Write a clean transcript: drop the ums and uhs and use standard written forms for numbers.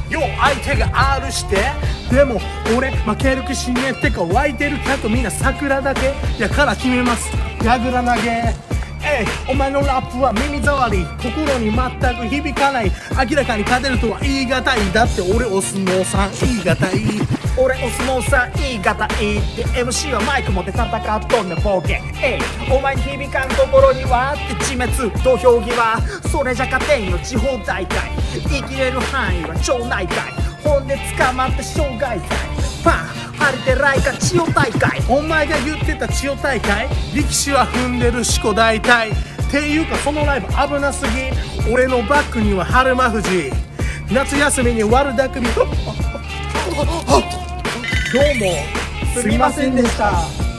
よ相手が R してでも俺負ける気しねえってか湧いてる客みんな桜だけやから決めますやぐら投げお前のラップは耳障り心に全く響かない明らかに勝てるとは言い難いだって俺お相撲さん言い難い俺お相撲さん言い難いって MC はマイク持って戦っとんねんボケお前に響かんところにはって自滅土俵際それじゃ勝てんよ地方大会生きれる範囲は町内会ほんで捕まって傷害罪パン張り手ライカ千代大会お前が言ってた千代大会力士は踏んでるしこ大体っていうかそのライブ危なすぎ俺のバックには春馬富士夏休みに悪巧みどうもすみませんでした。